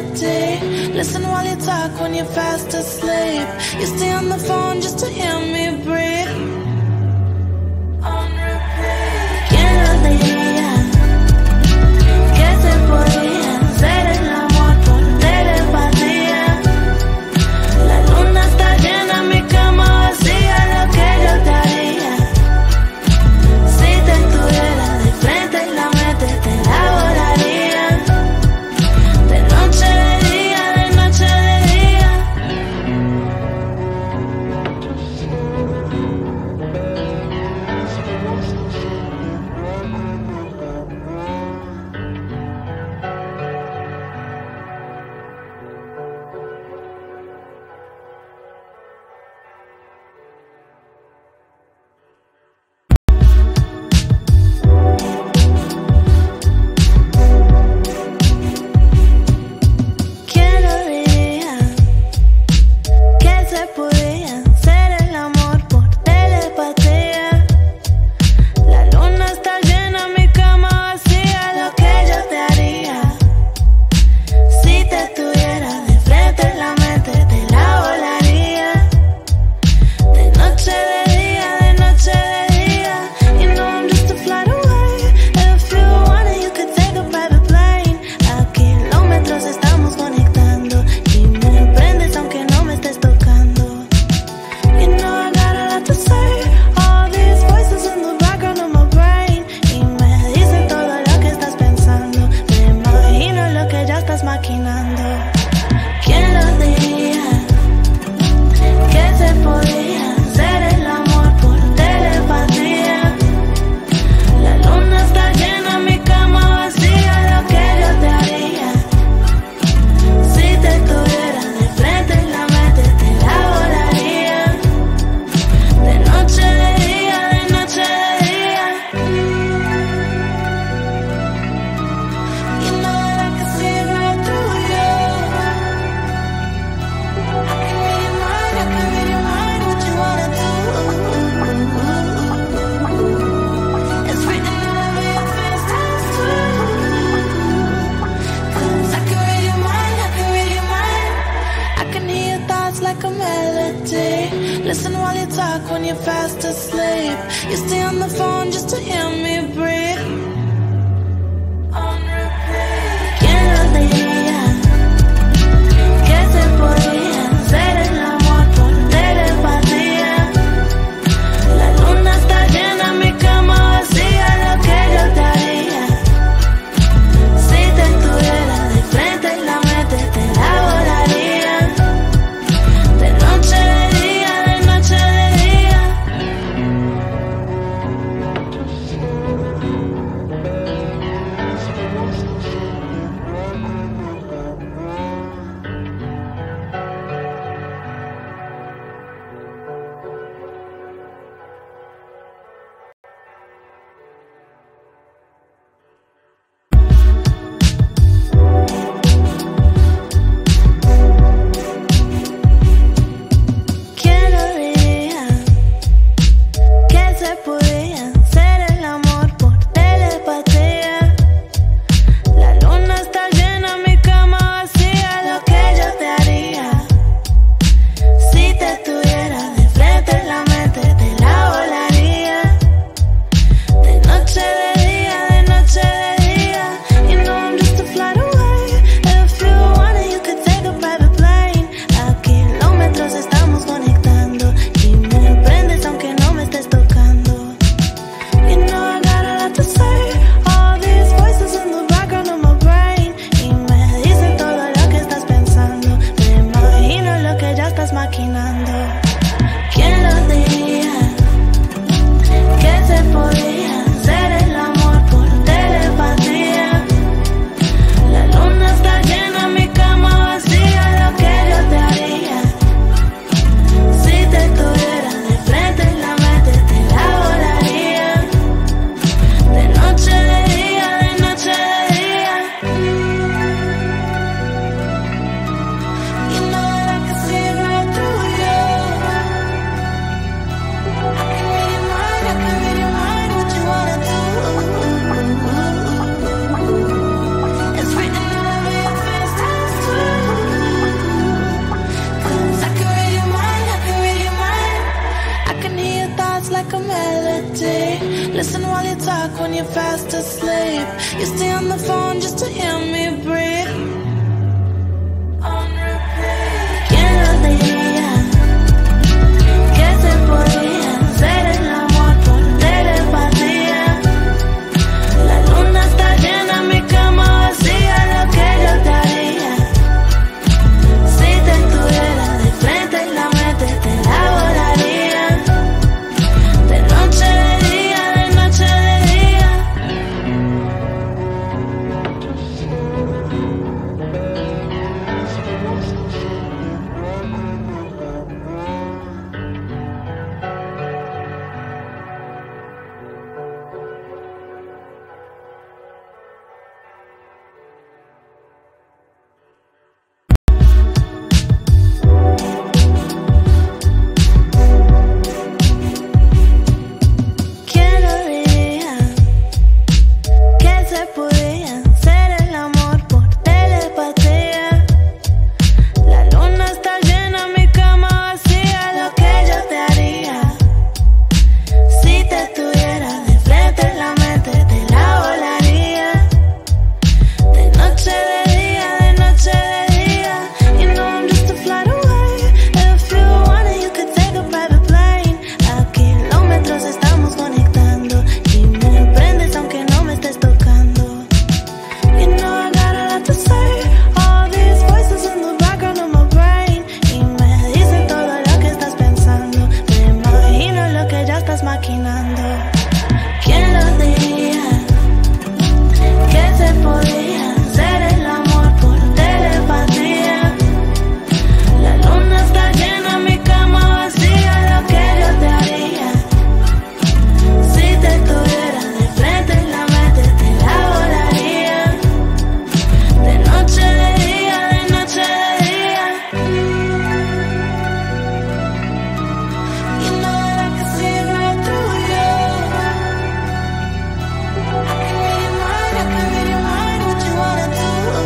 melody. Listen while you talk when you're fast asleep. You stay on the phone just to hear me breathe. On repeat. ¿Quién lo diría? Que se podía hacer el amor por telepatía. La luna está llena, mi cama vacía, lo que yo te haría. Si te tuviera de frente en la mente te la volaría. De noche de día, de noche de día. ¿Quién lo diría? Que se podía hacer el amor por telepatía. La luna está llena, mi cama vacía, lo que yo te haría. Si te tuviera de frente en la mente te la volaría. De noche de día, de noche de día. You know I'm just a flight away. If you want it, you could take a private plane. A kilómetros estamos conectando y me prendes aunque no me estés tocando. You know I got a lot to say. All these voices in the background of my brain. Y me dicen todo lo que estás pensando. Me imagino lo que ya estás maquinando. ¿Quién lo diría? Que se podía hacer el amor por telepatía. La luna está llena, mi cama vacía, lo que yo te haría. Si te tuviera de frente en la mente te la volaría. De noche de día, de noche de día. You know that I can see right through you. I can read your mind, I can read your mind, what you wanna do. It's written all over your face, times two. 'Cause I can read your mind, I can read your mind. I can hear your thoughts like a melody. Listen while you talk when you're fast asleep. You stay on the phone just to hear me breathe. On repeat. ¿Quién lo diría? Que se podía hacer el amor por telepatía. La luna está llena, mi cama vacía, lo que yo te haría. Si te tuviera de frente en la mente te la volaría. De noche de día, de noche de día. talk when you're fast asleep. You stay on the phone just to hear me breathe. On repeat. ¿Quién lo diría que se podía hacer el amor por telepatía? La luna está llena, mi cama vacía, lo que yo te haría si te estuviera de frente en la mente, te la volaría. De noche, de día, de noche, de día. ¿Quién lo diría que se podía hacer el amor por telepatía? La luna está llena, mi cama vacía, lo que yo te haría si te estuviera de frente en la mente, te la volaría. De noche, de día, de noche, de día. You know I'm just a flight away. If you want it, you could take a private plane. A kilómetros estamos conectando y me prendes aunque no me estés tocando. You know I got a lot to say. All these voices in the background of my brain y me dicen todo lo que estás pensando. Me imagino lo que ya estás maquinando. ¿Quién lo diría que se podía hacer el amor por telepatía? La luna está llena, mi cama vacía, lo que yo te haría si te estuviera de frente en la mente, te la volaría. De noche, de día, de noche, de día. You know that I can see right through you. I can read your mind, I can read your mind, what you wanna do.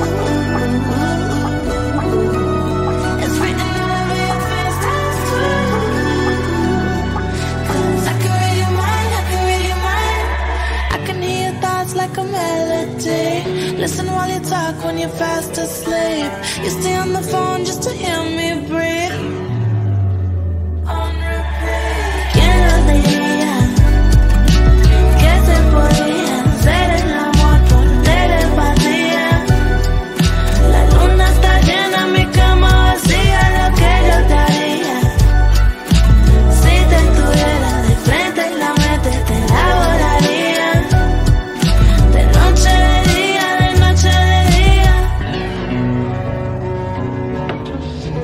It's written all over your face, that's true. 'Cause I can read your mind, I can read your mind. I can hear your thoughts like a melody. Listen while you talk when you're fast asleep. You stay on the phone just to hear me breathe. On repeat. ¿Quién lo diría que se podía hacer el amor por telepatía? La luna está llena, mi cama vacía, lo que yo te haría si te estuviera de frente en la mente, te la volaría. De noche, de día, de noche, de día.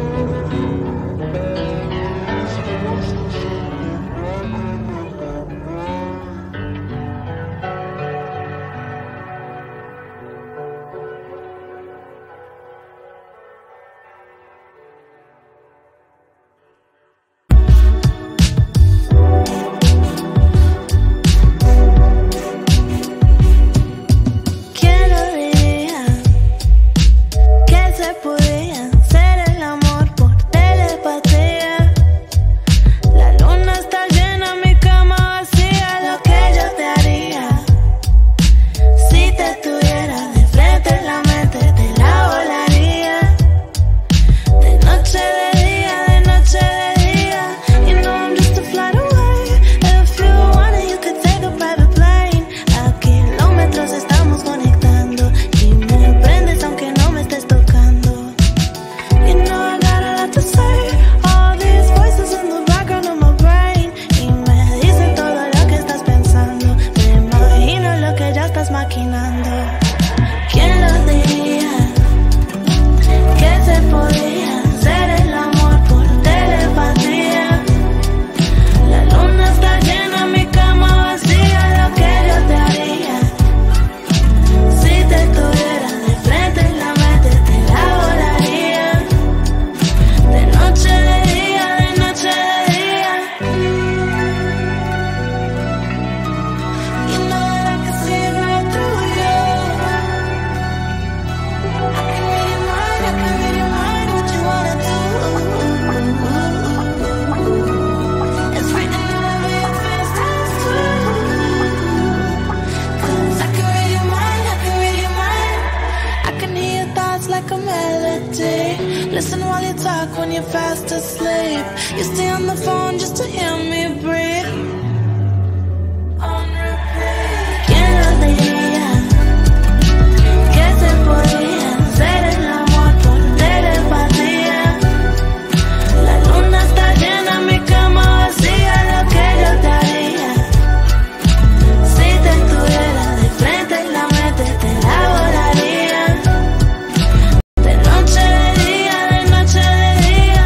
Listen while you talk when you're fast asleep. You stay on the phone just to hear me breathe. On repeat. ¿Quién lo diría? Que se podía hacer el amor por telepatía. La luna está llena, mi cama vacía. Lo que yo te haría si te estuviera de frente en la mente, te la volaría. De noche, de día, de noche, de día.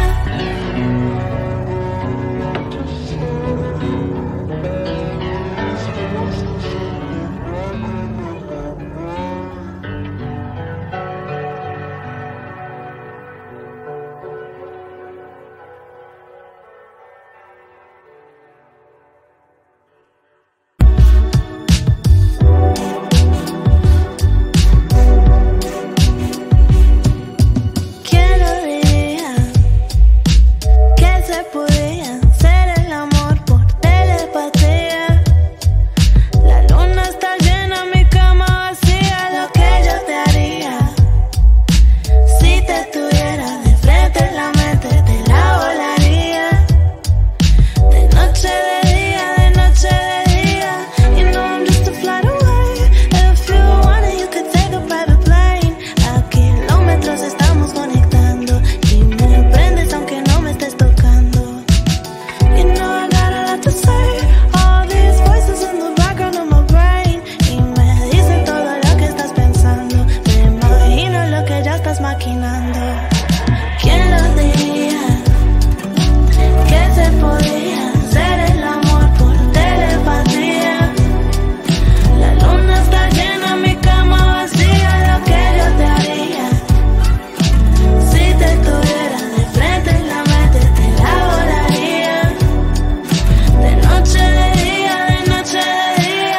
¿Quién lo diría? Que se podía hacer el amor por telepatía. La luna está llena, mi cama vacía. Lo que yo te haría si te estuviera de frente en la mente, te la volaría. De noche, de día, de noche, de día. You know I'm just a flight away. If you want it, you could take a private plane. A kilómetros estamos conectando y me prendes aunque no me estés tocando. You know I got a lot to say. All these voices in the background of my brain y me dicen todo lo que estás pensando. Me imagino lo que ya estás maquinando. ¿Quién lo diría? Que se podía hacer el amor por telepatía. La luna está llena, mi cama vacía. Lo que yo te haría si te estuviera de frente en la mente, te la volaría. De noche, de día, de noche, de día.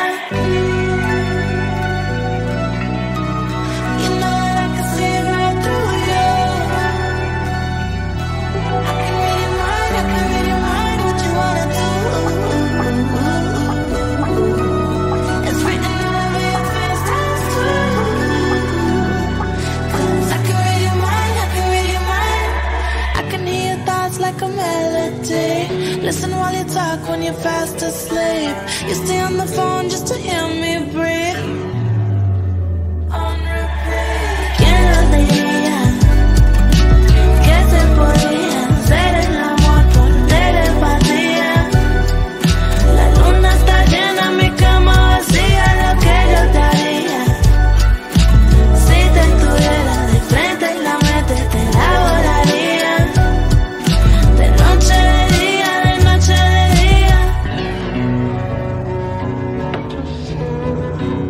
You know that I can see it right through you. I can read your mind, I can read your mind. What you wanna do? It's written all over your face, that's true. 'Cause I can read your mind, I can read your mind. I can hear your thoughts like a melody. Listen while you talk when you're fast asleep. You stay on the phone just to hear me breathe. On repeat. ¿Quién lo diría? Que se podía hacer el amor por telepatía. La luna está llena, mi cama vacía. Lo que yo te haría si te estuviera de frente en la mente, te la volaría. De noche, de día, de noche, de día.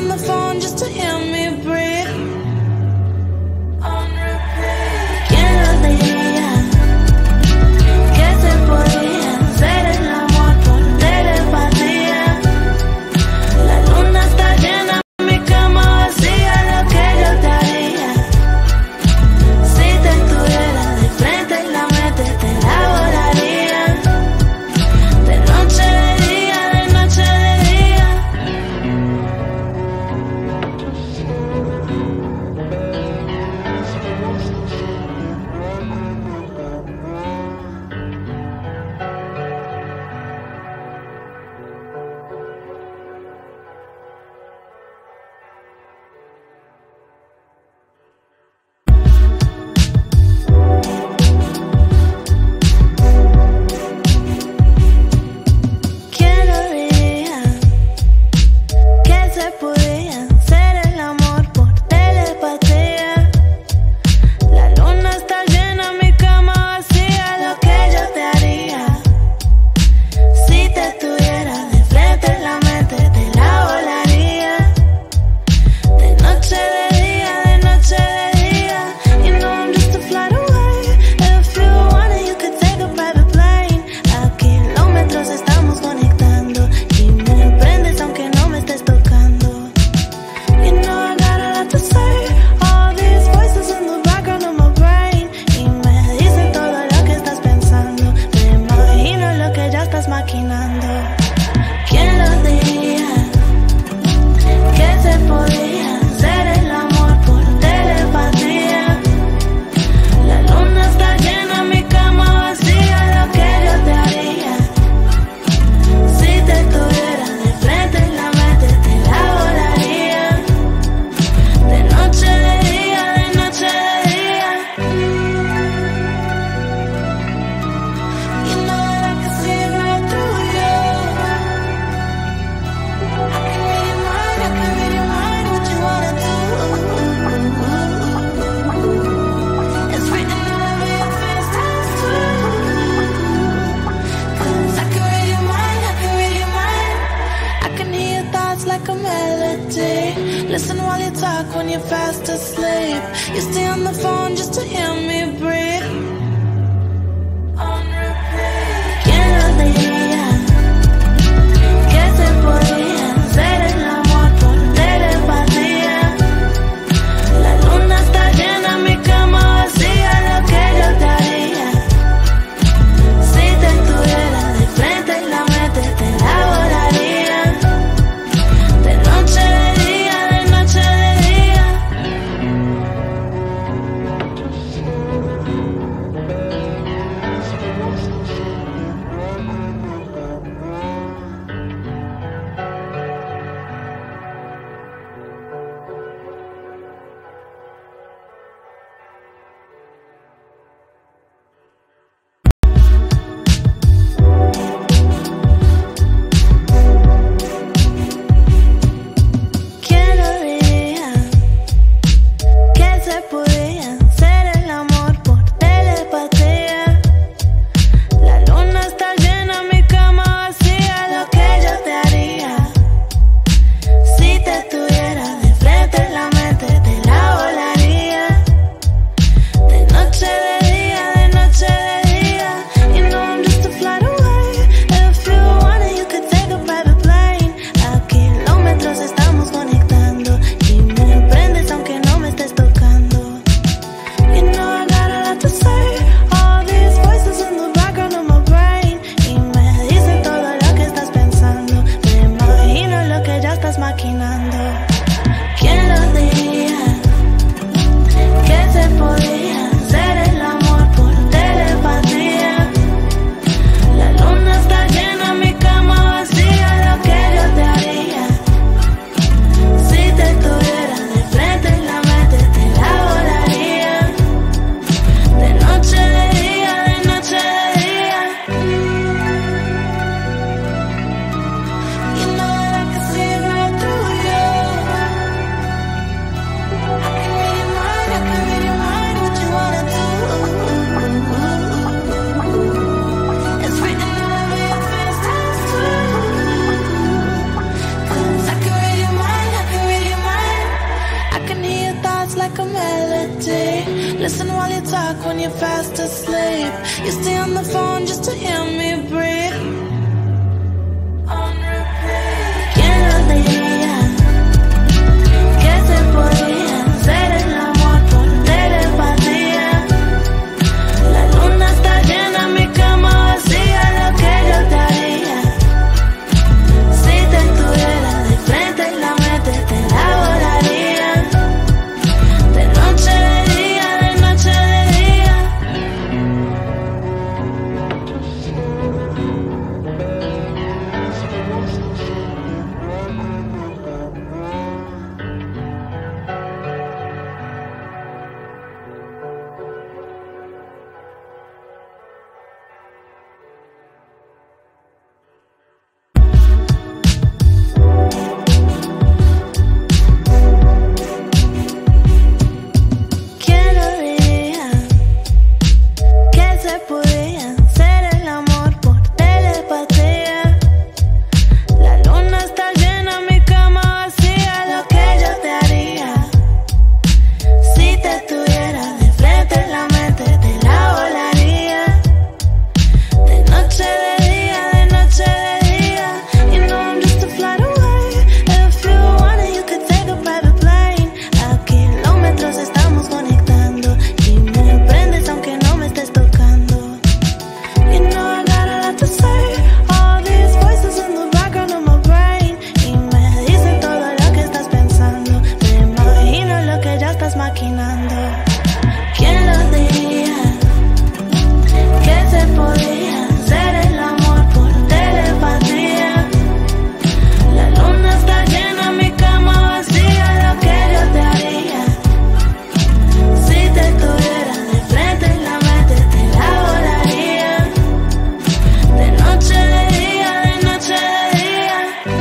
the phone just to hear me breathe. On repeat. ¿Quién lo diría que se podía hacer el amor por telepatía? La luna está llena, mi cama vacía, lo que yo te haría si te estuviera de frente en la mente, te la volaría. De noche, de día, de noche, de día. ¿Quién lo diría que se podía hacer el amor por telepatía? La luna está llena, mi cama vacía, lo que yo te haría si te estuviera de frente en la mente, te la volaría. De noche, de día, de noche, de día. You know I'm just a flight away. If you want it, you could take a private plane. A kilómetros estamos conectando y me prendes aunque no me estés tocando. You know I got a lot to say. All these voices in the background of my brain y me dicen todo lo que estás pensando. Me imagino lo que ya estás maquinando. ¿Quién lo diría que se podía hacer el amor por telepatía? La luna está llena, mi cama vacía, lo que yo te haría si te estuviera de frente en la mente, te la volaría. De noche, de día, de noche, de día. You know that I can see right through you. I can read your mind, I can read your mind, what you wanna do. It's written all over your face, that's true. 'Cause I can read your mind, I can read your mind. I can hear your thoughts like a melody. Listen while you talk when you're fast asleep. You stay on the phone just to hear me breathe. On repeat. ¿Quién lo diría que se podía hacer el amor por telepatía? La luna está llena, mi cama vacía, lo que yo te haría si te estuviera de frente en la mente, te la volaría. De noche, de día, de noche, de día. like a melody. Listen while you talk when you're fast asleep. You stay on the phone just to hear me breathe. On repeat. ¿Quién lo diría? Que se podía hacer el amor por telepatía. La luna está llena, mi cama vacía. Lo que yo te haría si te estuviera de frente y la mente te la volaría. De noche de día, de noche de día. ¿Quién lo diría? Que se podía hacer el amor por telepatía. La luna está llena, mi cama vacía. Lo que yo te haría si te estuviera de frente en la mente te la volaría. De noche de día, de noche de día. You know I'm just a flight away. If you want it, you could take a private plane. A kilómetros estamos conectando y me prendes aunque no me estés tocando. You know I got a lot to say. All these voices in the background of my brain y me dicen todo lo que estás pensando. Me imagino lo que ya estás maquinando. ¿Quién lo diría? Que se podía hacer el amor por telepatía. La luna está llena, mi cama vacía. Lo que yo te haría si te estuviera de frente en la mente te la volaría. De noche de día, de noche de día.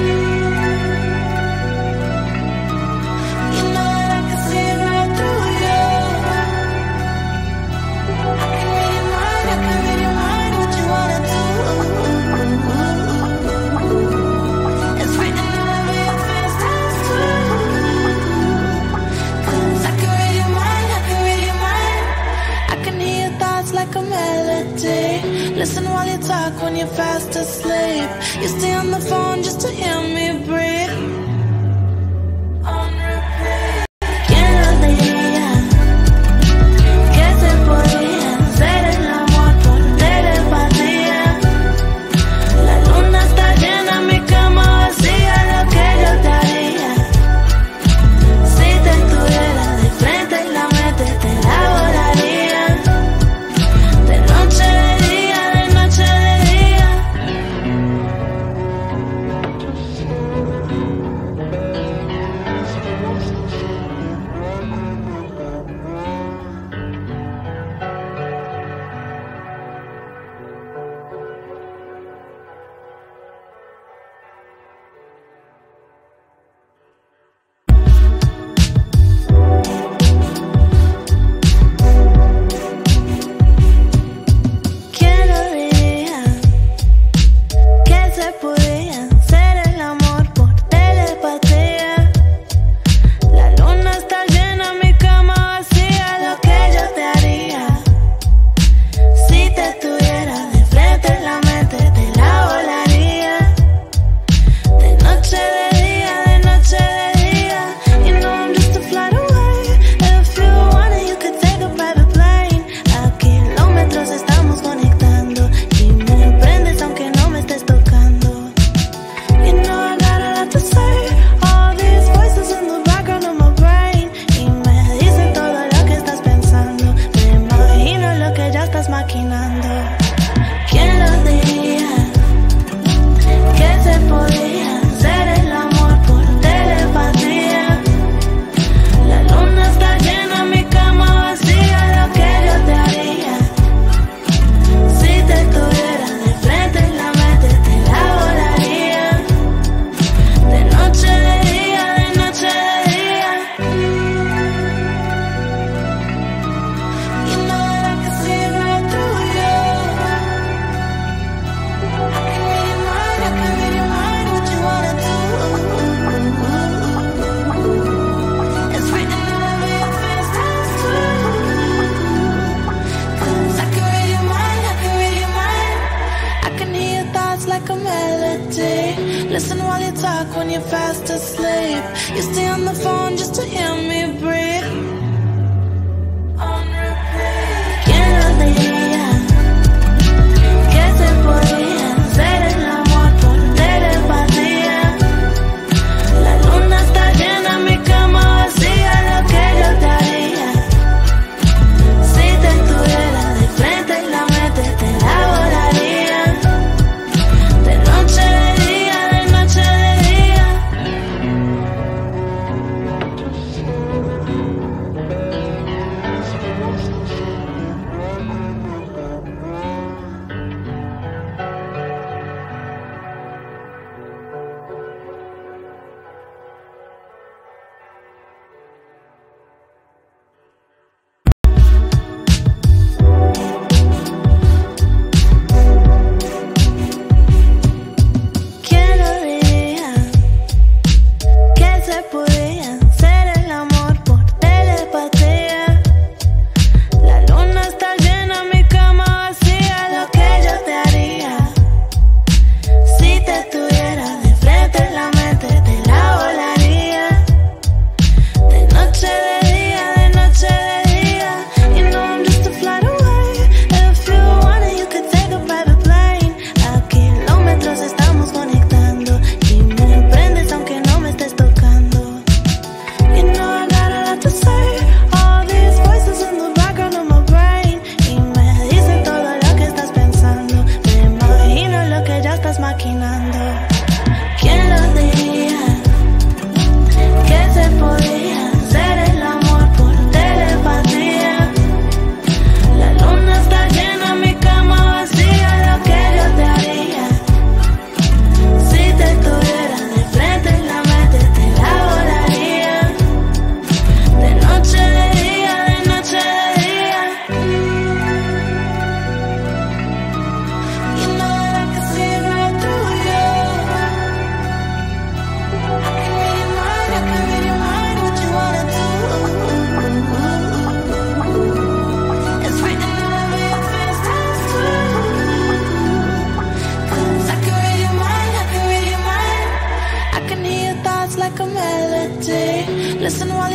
You know that I can see right through you. I can read your mind, I can read your mind. What you wanna do? It's written all over your face, that's true. 'Cause I can read your mind, I can read your mind. I can hear your thoughts like a melody. Listen while you talk when you're fast asleep. You stay on the phone just to hear me breathe. On repeat. ¿Quién lo diría? Que se podía hacer el amor por telepatía. La luna está llena, mi cama vacía. Lo que yo te haría si te estuviera de frente y la mente te la volaría. De noche de día, de noche de día.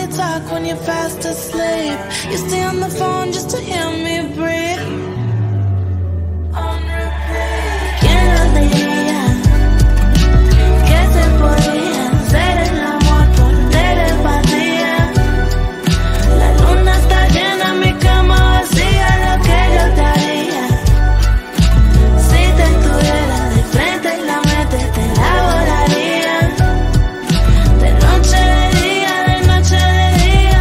you talk when you're fast asleep. You stay on the phone just to hear me breathe. On repeat. ¿Quién lo diría? Que se podía hacer el amor por telepatía. La luna está llena, mi cama vacía, lo que yo te haría. Si te estuviera de frente y la mente te la volaría. De noche de día, de noche de día.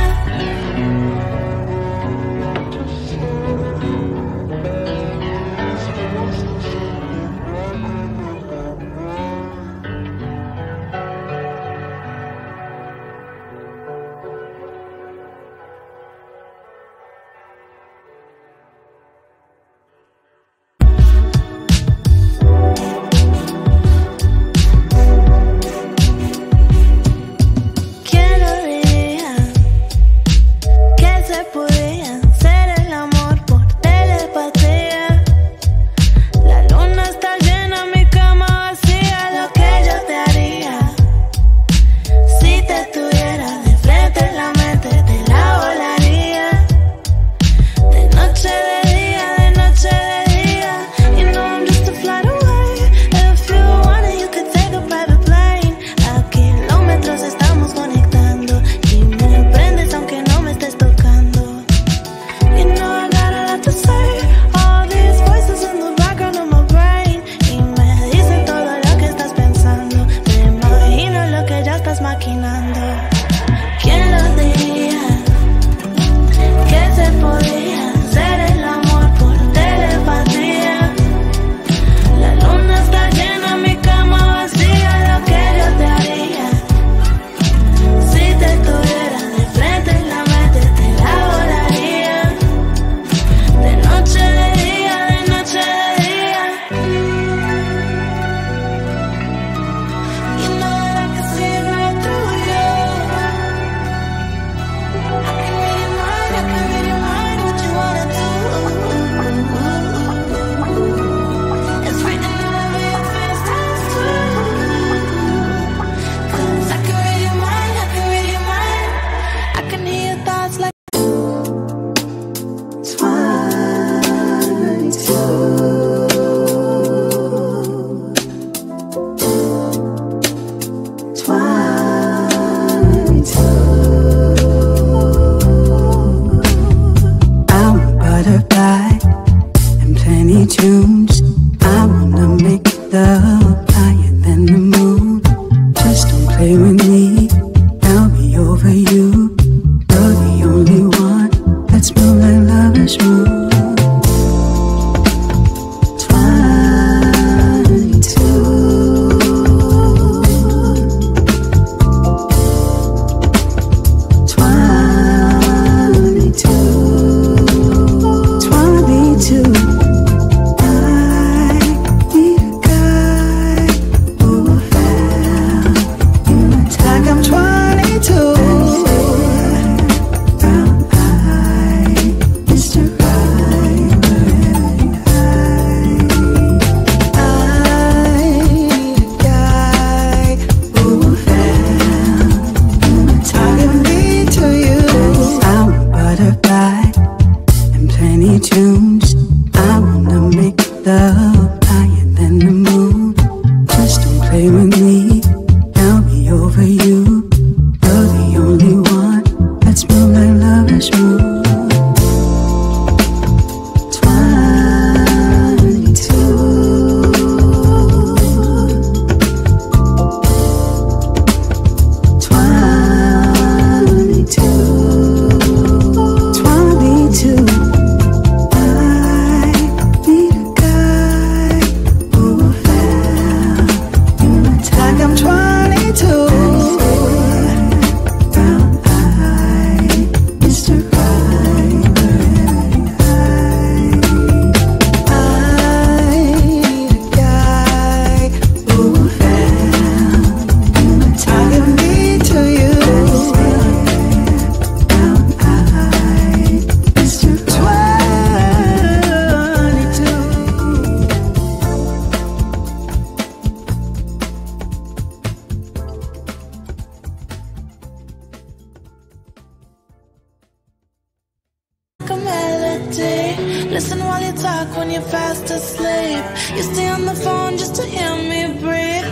Listen while you talk when you're fast asleep. You stay on the phone just to hear me breathe.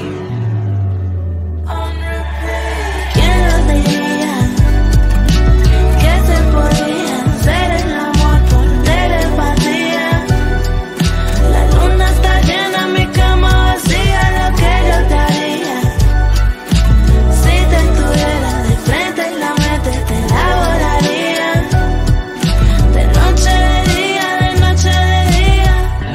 On repeat. ¿Quién lo diría? Que se podía hacer el amor por telepatía. La luna está llena, mi cama vacía. Lo que yo te haría si te estuviera de frente y la mente te la volaría. De noche de día, de noche de día.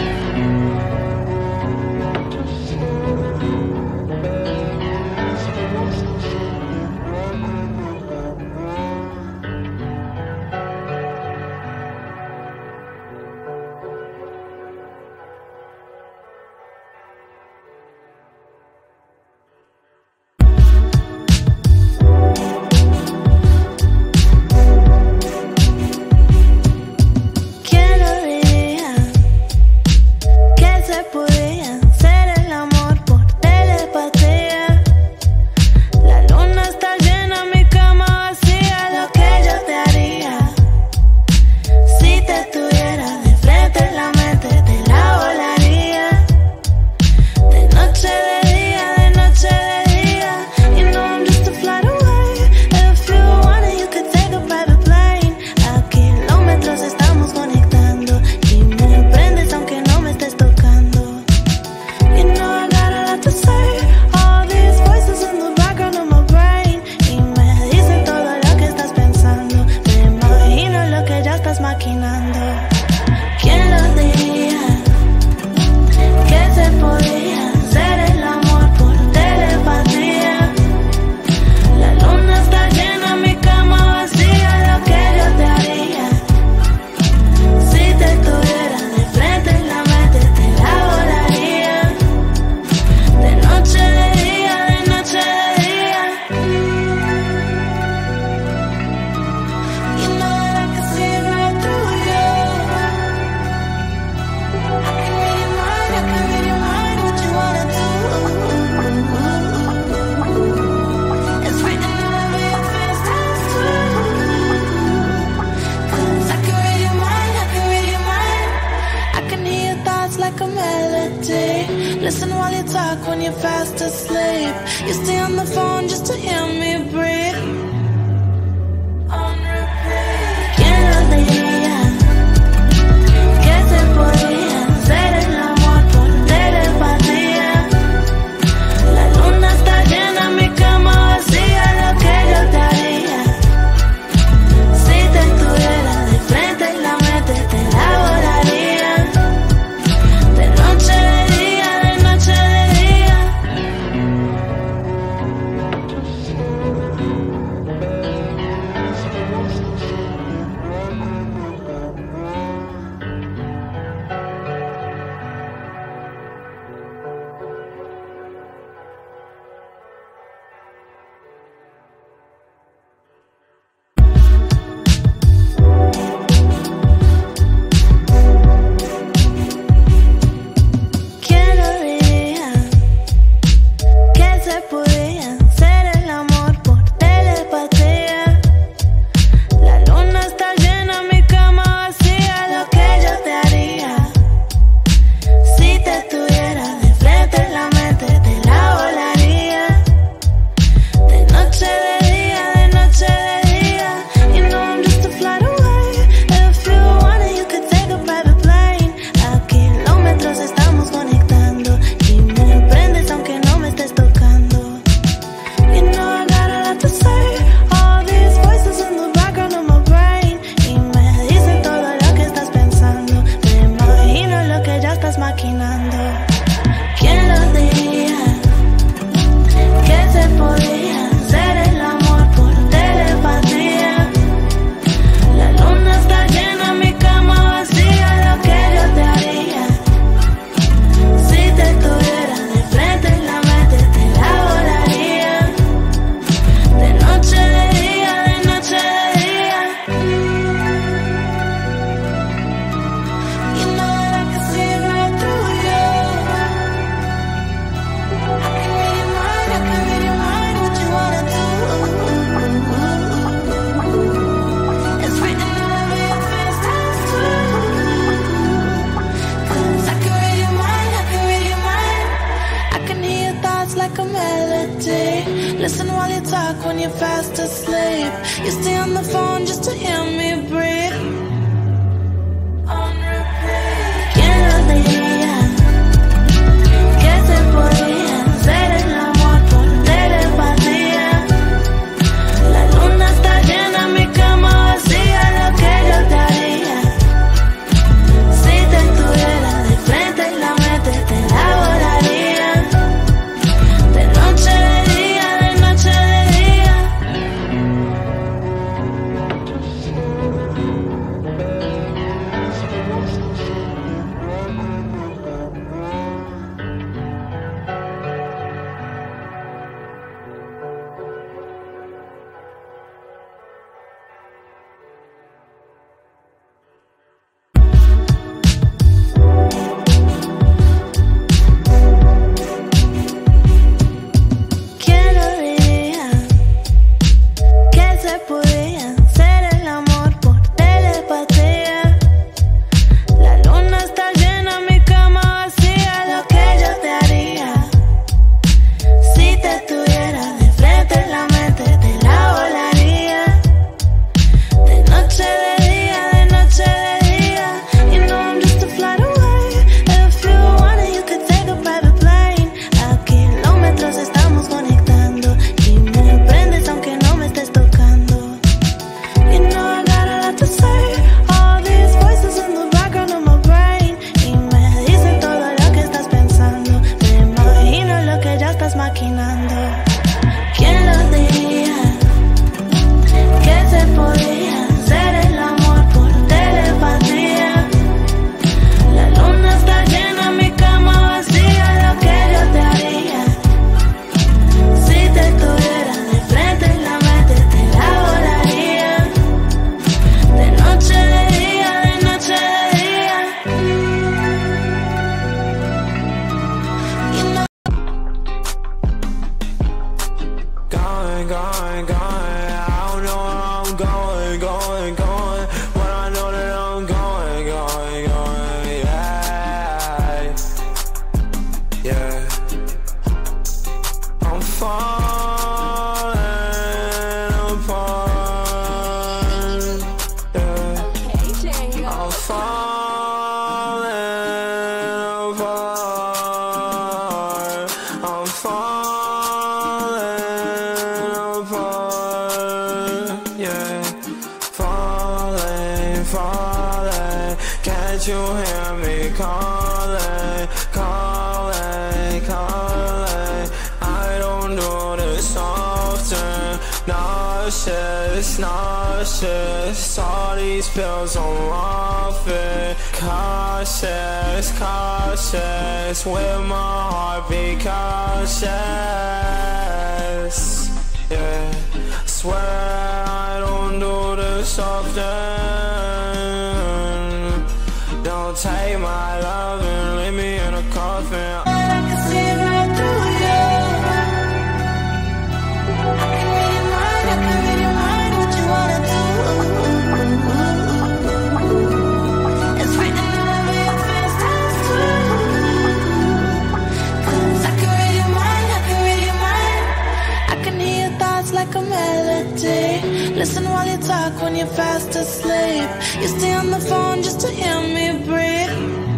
¿Quién lo diría? Que se podía hacer el amor por telepatía. La luna está llena, mi cama vacía. Lo que yo te haría si te estuviera de frente en la mente te la volaría. De noche de día, de noche de día. You know I'm just a flight away. If you want it, you could take a private plane. A kilómetros estamos conectando y me prendes aunque no me estés tocando. You know I got a lot to say. All these voices in the background of my brain y me dicen todo lo que estás pensando. Me imagino lo que ya estás maquinando. ¿Quién lo diría? Que se podía hacer el amor por telepatía. La luna está llena, mi cama vacía. Lo que yo te haría si te estuviera de frente en la mente te la volaría. De noche de día, de noche de día. You know that I can see right through you. I can read your mind, I can read your mind. What you wanna do? It's written all over your face, that's true. 'Cause I can read your mind, I can read your mind. I can hear your thoughts like a melody. Listen while you talk when you're fast asleep. You stay on the phone just to hear me breathe. On repeat. ¿Quién lo diría? Que se podía hacer el amor por telepatía. La luna está llena, mi cama vacía. Lo que yo te haría si te estuviera de frente y la mente te la volaría. De noche de día, de noche de día. you're fast asleep. You stay on the phone just to hear me breathe. On repeat. ¿Quién lo diría? Que se podía hacer el amor por telepatía. La luna está llena, mi cama vacía. Lo que yo te haría si te estuviera de frente en la mente, te la volaría. De noche de día, de noche de día. ¿Quién lo diría? Que se podía hacer el amor por telepatía. La luna está llena, mi cama vacía. Lo que yo te haría si te estuviera de frente en la mente, te la volaría. De noche de día, de noche de día. You know I'm just a flight away. If you want it, you could take a private plane. A kilómetros estamos conectando y me prendes aunque no me estés tocando. You know I got a lot to say. All these voices in the background of my brain y me dicen todo lo que estás pensando. Me imagino lo que ya estás maquinando. ¿Quién lo diría? Que se podía hacer el amor por telepatía. La luna está llena, mi cama vacía. Lo que yo te haría si te estuviera de frente en la mente, te la volaría. De noche de día, de noche de día. You know Going, going, going. I don't know where I'm going, going, going. But I know that I'm going, going, going. Yeah, yeah. I'm falling apart. Yeah. I'm falling apart. I'm falling apart. Yeah. Falling, falling. Can't you hear me calling, calling, calling? I don't do this often. Nauseous, nauseous. All these pills I'm off it. Cautious, cautious. With my heartbeat cautious. Yeah, swear I don't do this often. Don't take my love and leave me in a coffin. I can see right through you. I can read your mind, I can read your mind. What you wanna do? It's written all over your face, times two. 'Cause I can read your mind, I can read your mind. I can hear your thoughts like a melody. Listen while you talk when you're fast asleep. You stay on the phone just to hear me breathe.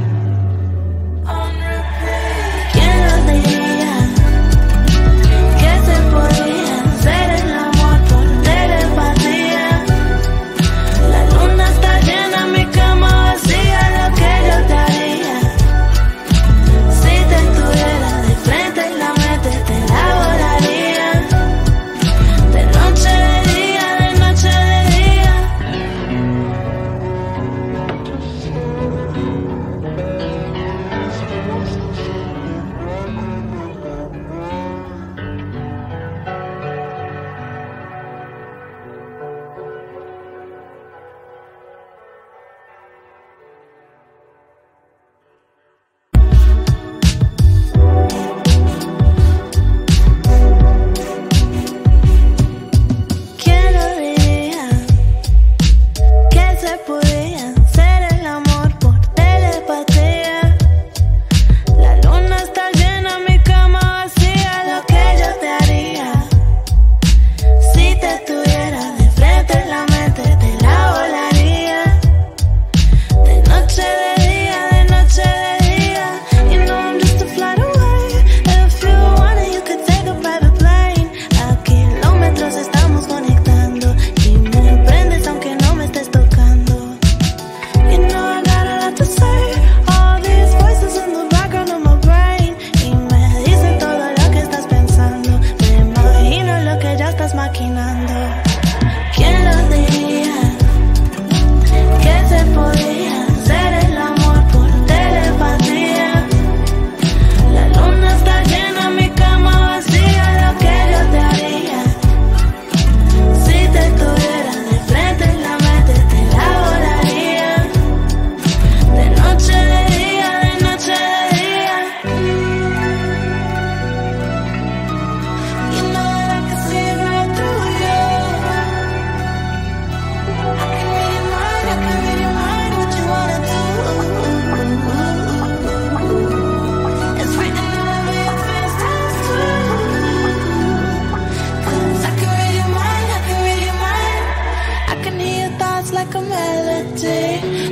On repeat. ¿Quién lo diría? Que se podía hacer el amor por telepatía. La luna está llena, mi cama vacía. Lo que yo te haría si te estuviera de frente en la mente, te la volaría. De noche de día, de noche de día.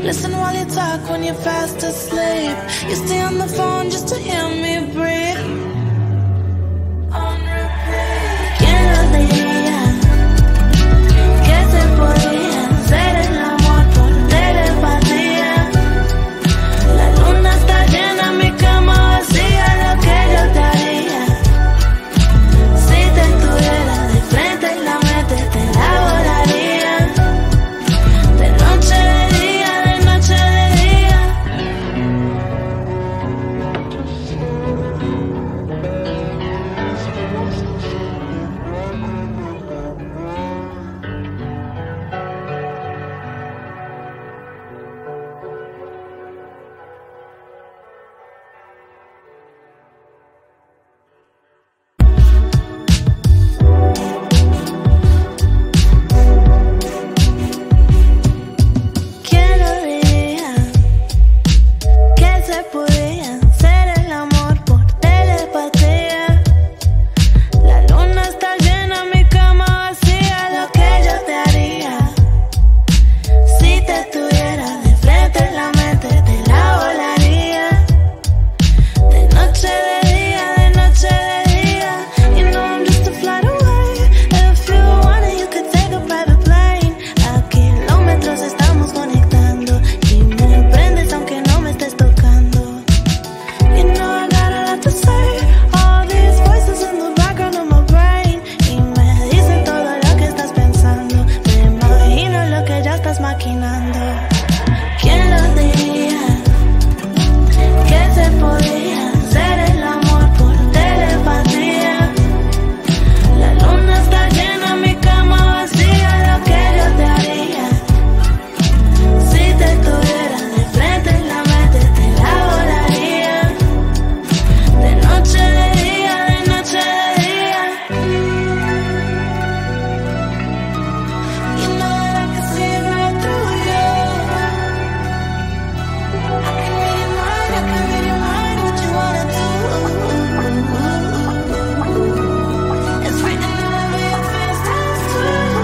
Listen while you talk when you're fast asleep. You stay on the phone just to hear me breathe. On repeat. ¿Quién lo diría? Que se podía hacer el amor por telepatía. La luna está llena, mi cama vacía. Lo que yo te haría si te estuviera de frente y la mente te la volaría. De noche de día, de noche de día. ¿Quién lo diría? Que se podía hacer el amor por telepatía. La luna está llena, mi cama vacía. Lo que yo te haría si te estuviera de frente en la mente te la volaría. De noche de día, de noche de día. You know I'm just a flight away. If you want it, you could take a private plane. A kilómetros estamos conectando y me prendes aunque no me estés tocando. You know I got a lot to say. All these voices in the background of my brain y me dicen todo lo que estás pensando. Me imagino lo que ya estás maquinando. ¿Quién lo diría? Que se podía hacer el amor por telepatía. La luna está llena, mi cama vacía. Lo que yo te haría si te estuviera de frente en la mente te la volaría. De noche de día, de noche de día. You know that I can see right through you. I can read your mind, I can read your mind. What you wanna do? It's written all over your face, that's true.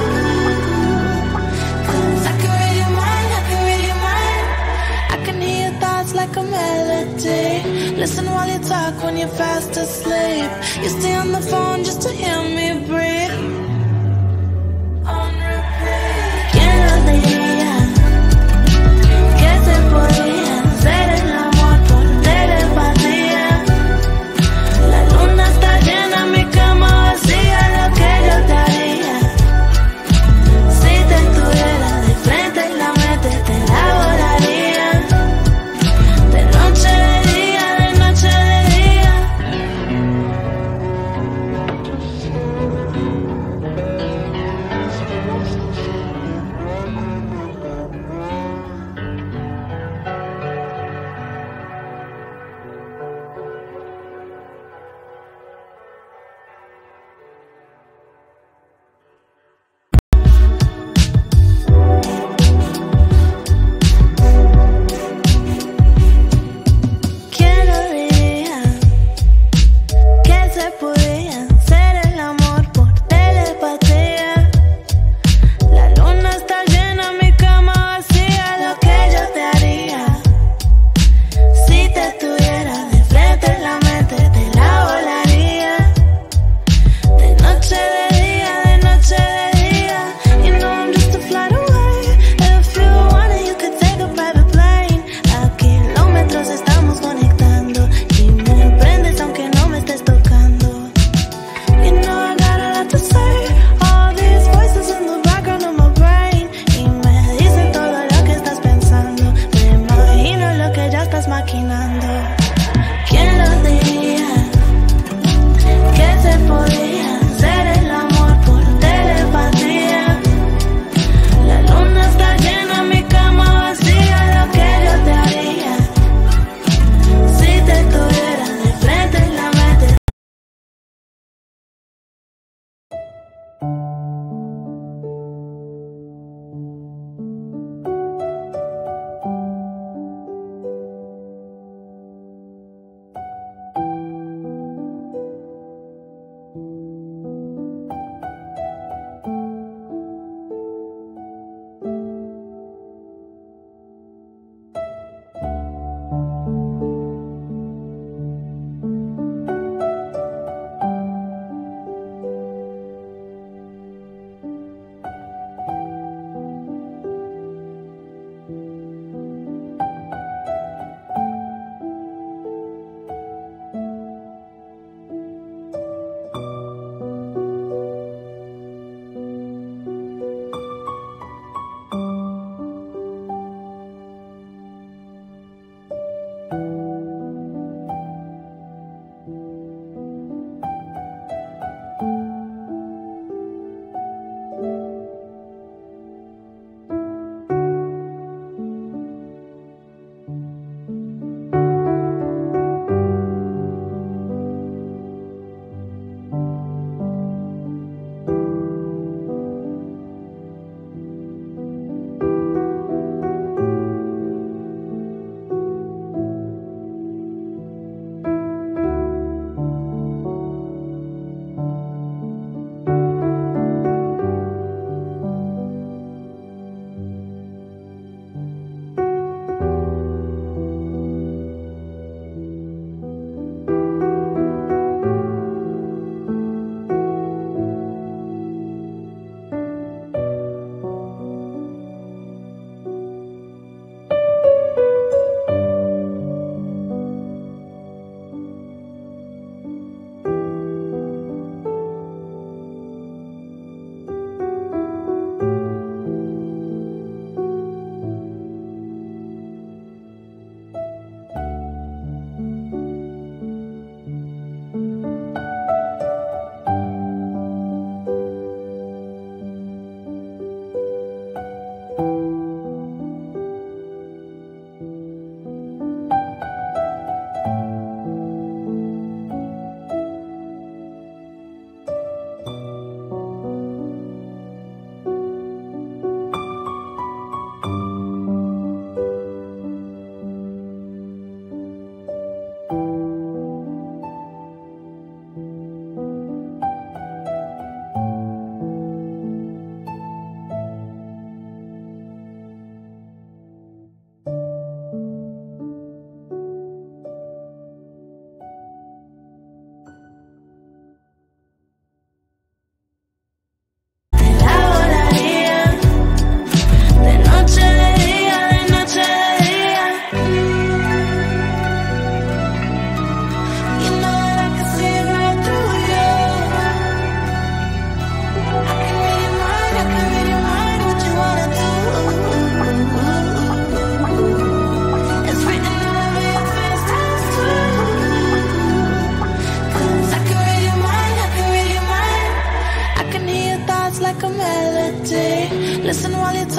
'Cause I can read your mind, I can read your mind. I can hear your thoughts like a melody. Listen while you talk when you're fast asleep. You stay on the phone just to hear me breathe. On repeat. ¿Quién lo diría? Que se podía hacer el amor por telepatía. La luna está llena, mi cama vacía. Lo que yo te haría si te estuviera de frente en la mente te la volaría. De noche de día, de noche de día.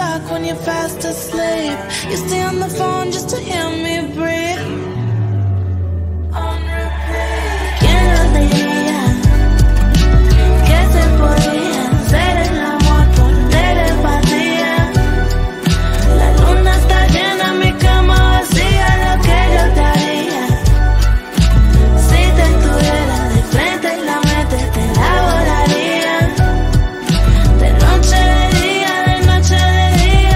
talk when you're fast asleep. You stay on the phone just to hear me breathe. On repeat. ¿Quién lo diría que se podía hacer el amor por telepatía? La luna está llena, mi cama vacía, lo que yo te haría si te estuviera de frente en la mente, te la volaría. De noche, de día, de noche, de día.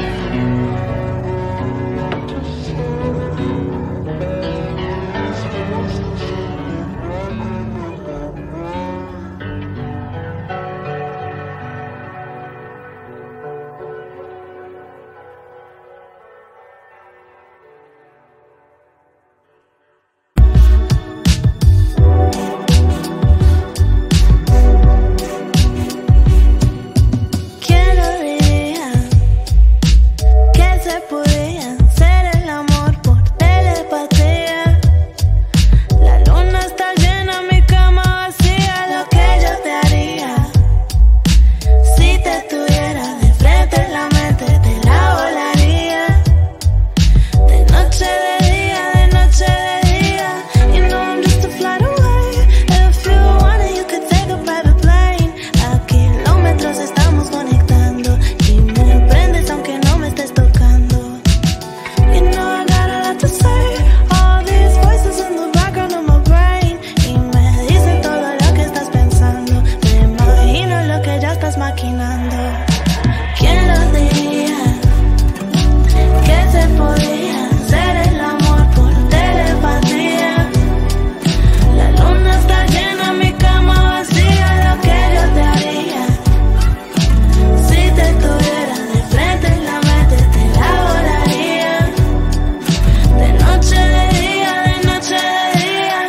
¿Quién lo diría que se podía hacer el amor por telepatía? La luna está llena, mi cama vacía, lo que yo te haría si te estuviera de frente en la mente, te la volaría. De noche, de día, de noche, de día. You know I'm just a flight away. If you want it, you could take a private plane. A kilómetros estamos conectando y me prendes aunque no me estés tocando. You know I got a lot to say. All these voices in the background of my brain y me dicen todo lo que estás pensando. Me imagino lo que ya estás maquinando. ¿Quién lo diría que se podía hacer el amor por telepatía? La luna está llena, mi cama vacía, lo que yo te haría si te estuviera de frente en la mente, te la volaría. De noche, de día, de noche, de día.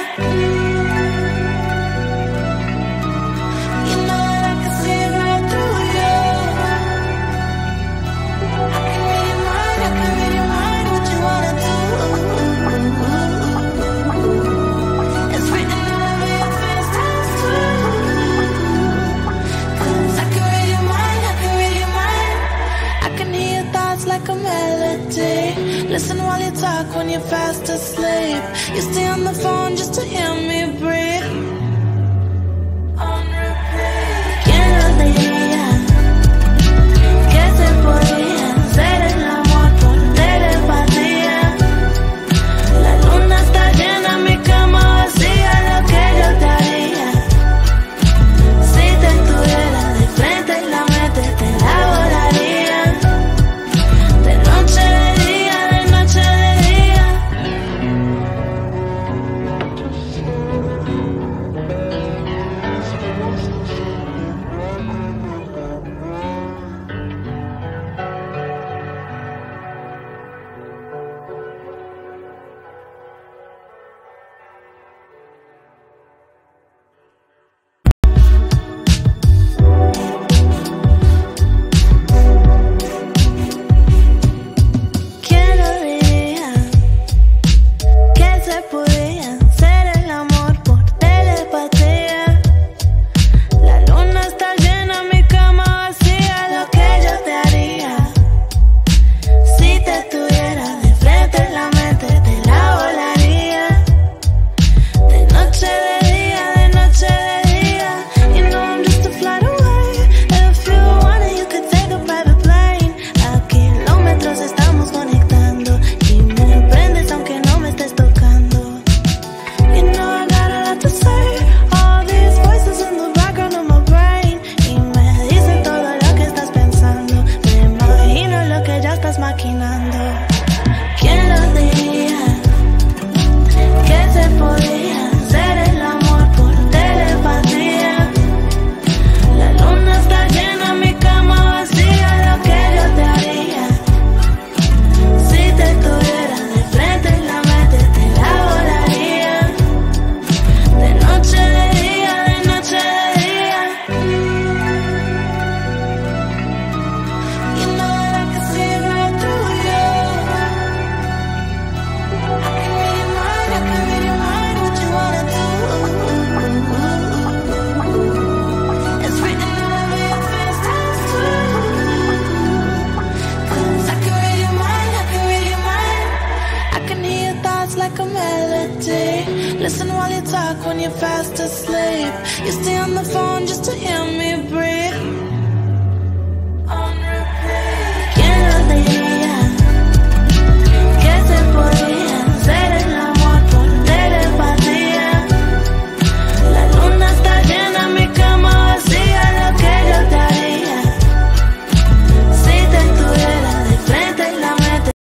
You know that I can see right through you. I can read your mind, I can read your mind, what you wanna do. It's written all over your face, that's true. 'Cause I can read your mind, I can read your mind. I can hear your thoughts like a melody. Listen while you talk when you're fast asleep. You stay on the phone just to hear me breathe. On repeat. ¿Quién lo diría que se podía hacer el amor por telepatía? La luna está llena, mi cama vacía, lo que yo te haría si te estuviera de frente en la mente, te la volaría. De noche, de día, de noche, de día. o'clock when you're fast asleep. You stay on the phone just to hear me